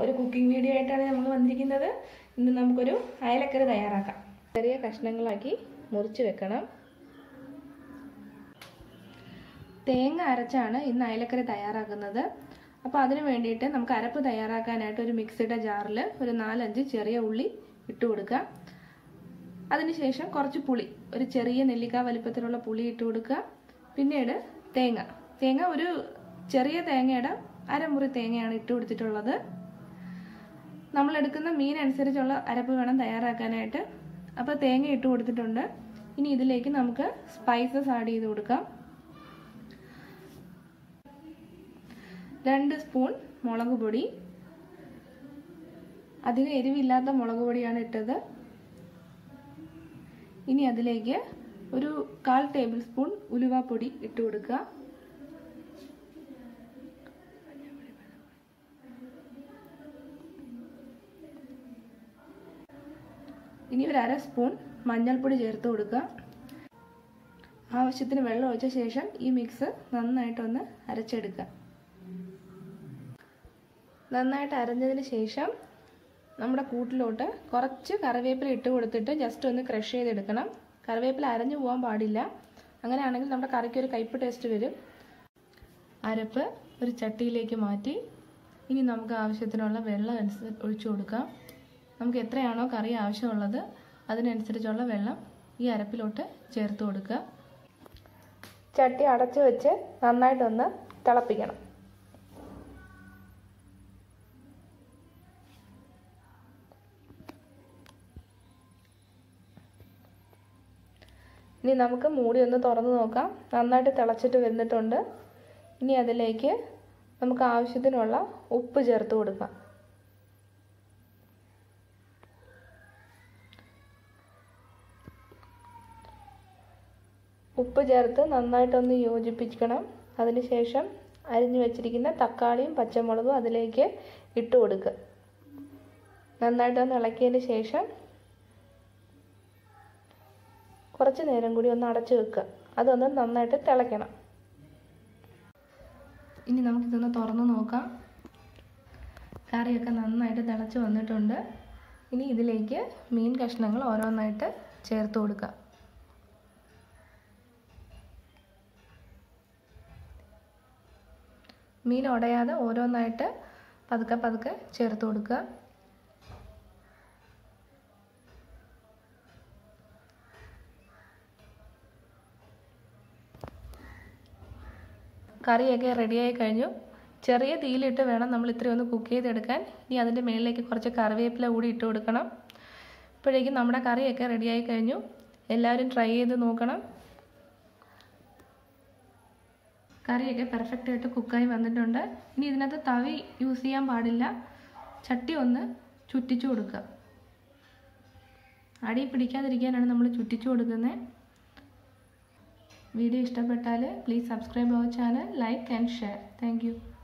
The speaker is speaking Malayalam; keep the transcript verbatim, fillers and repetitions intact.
ഒരു കുക്കിംഗ് വീഡിയോ ആയിട്ടാണ് നമ്മൾ വന്നിരിക്കുന്നത്. ഇന്ന് നമുക്കൊരു അയലക്കറി തയ്യാറാക്കാം. ചെറിയ കഷ്ണങ്ങളാക്കി മുറിച്ച് വെക്കണം. തേങ്ങ അരച്ചാണ് ഇന്ന് അയലക്കറി തയ്യാറാക്കുന്നത്. അപ്പോൾ അതിന് വേണ്ടിയിട്ട് നമുക്ക് അരപ്പ് തയ്യാറാക്കാനായിട്ട് ഒരു മിക്സിയുടെ ജാറിൽ ഒരു നാലഞ്ച് ചെറിയ ഉള്ളി ഇട്ട് കൊടുക്കുക. അതിനുശേഷം കുറച്ച് പുളി, ഒരു ചെറിയ നെല്ലിക്ക വലിപ്പത്തിലുള്ള പുളി ഇട്ട് കൊടുക്കുക. പിന്നീട് തേങ്ങ തേങ്ങ ഒരു ചെറിയ തേങ്ങയുടെ അരമുറി തേങ്ങയാണ് ഇട്ട് കൊടുത്തിട്ടുള്ളത്. നമ്മൾ എടുക്കുന്ന മീൻ അനുസരിച്ചുള്ള അരപ്പ് വേണം തയ്യാറാക്കാനായിട്ട്. അപ്പോൾ തേങ്ങ ഇട്ട് കൊടുത്തിട്ടുണ്ട്. ഇനി ഇതിലേക്ക് നമുക്ക് സ്പൈസസ് ആഡ് ചെയ്ത് കൊടുക്കാം. രണ്ട് സ്പൂൺ മുളക് പൊടി, അധികം എരിവില്ലാത്ത മുളക് പൊടിയാണ് ഇട്ടത്. ഇനി അതിലേക്ക് ഒരു കാൽ ടേബിൾ സ്പൂൺ ഉലുവാപ്പൊടി ഇട്ട് കൊടുക്കുക. ഇനി ഒരു അര സ്പൂൺ മഞ്ഞൾപ്പൊടി ചേർത്ത് കൊടുക്കുക. ആവശ്യത്തിന് വെള്ളം ഒഴിച്ച ശേഷം ഈ മിക്സ് നന്നായിട്ടൊന്ന് അരച്ചെടുക്കുക. നന്നായിട്ട് അരഞ്ഞതിന് ശേഷം നമ്മുടെ കൂട്ടിലോട്ട് കുറച്ച് കറിവേപ്പില ഇട്ട് കൊടുത്തിട്ട് ജസ്റ്റ് ഒന്ന് ക്രഷ് ചെയ്തെടുക്കണം. കറിവേപ്പില അരഞ്ഞു പോകാൻ പാടില്ല. അങ്ങനെയാണെങ്കിൽ നമ്മുടെ കറിക്ക് ഒരു കയ്പ്പ് ടേസ്റ്റ് വരും. അരപ്പ് ഒരു ചട്ടിയിലേക്ക് മാറ്റി ഇനി നമുക്ക് ആവശ്യത്തിനുള്ള വെള്ളം അനുസരിച്ച് ഒഴിച്ചു കൊടുക്കാം. നമുക്ക് എത്രയാണോ കറി ആവശ്യമുള്ളത് അതിനനുസരിച്ചുള്ള വെള്ളം ഈ അരപ്പിലോട്ട് ചേർത്ത് കൊടുക്കുക. ചട്ടി അടച്ചു വെച്ച് നന്നായിട്ടൊന്ന് തിളപ്പിക്കണം. ഇനി നമുക്ക് മൂടി ഒന്ന് തുറന്ന് നോക്കാം. നന്നായിട്ട് തിളച്ചിട്ട് വന്നിട്ടുണ്ട്. ഇനി അതിലേക്ക് നമുക്ക് ആവശ്യത്തിനുള്ള ഉപ്പ് ചേർത്ത് കൊടുക്കാം. ഉപ്പ് ചേർത്ത് നന്നായിട്ടൊന്ന് യോജിപ്പിക്കണം. അതിനുശേഷം അരിഞ്ഞു വെച്ചിരിക്കുന്ന തക്കാളിയും പച്ചമുളകും അതിലേക്ക് ഇട്ട് കൊടുക്കുക. നന്നായിട്ടൊന്ന് ഇളക്കിയതിന് ശേഷം കുറച്ച് നേരം കൂടി ഒന്ന് അടച്ചു വെക്കുക. അതൊന്ന് നന്നായിട്ട് തിളയ്ക്കണം. ഇനി നമുക്കിതൊന്ന് തുറന്ന് നോക്കാം. കറിയൊക്കെ നന്നായിട്ട് തിളച്ച് വന്നിട്ടുണ്ട്. ഇനി ഇതിലേക്ക് മീൻ കഷ്ണങ്ങൾ ഓരോന്നായിട്ട് ചേർത്ത് കൊടുക്കുക. മീൻ ഉടയാതെ ഓരോന്നായിട്ട് പതുക്കെ പതുക്കെ ചേർത്ത് കൊടുക്കുക. കറിയൊക്കെ റെഡിയായി കഴിഞ്ഞു. ചെറിയ തീയിലിട്ട് വേണം നമ്മൾ ഇത്രയും ഒന്ന് കുക്ക് ചെയ്തെടുക്കാൻ. ഇനി അതിൻ്റെ മുകളിലേക്ക് കുറച്ച് കറിവേപ്പില കൂടി ഇട്ട് കൊടുക്കണം. ഇപ്പോഴേക്കും നമ്മുടെ കറിയൊക്കെ റെഡിയായി കഴിഞ്ഞു. എല്ലാവരും ട്രൈ ചെയ്ത് നോക്കണം. കറിയൊക്കെ പെർഫെക്റ്റ് ആയിട്ട് കുക്കായി വന്നിട്ടുണ്ട്. ഇനി ഇതിനകത്ത് തവി യൂസ് ചെയ്യാൻ പാടില്ല. ചട്ടി ഒന്ന് ചുറ്റിച്ചു കൊടുക്കുക. അടി പിടിക്കാതിരിക്കാനാണ് നമ്മൾ ചുറ്റിച്ചു കൊടുക്കുന്നത്. വീഡിയോ ഇഷ്ടപ്പെട്ടാൽ please subscribe our channel, like and share. Thank U.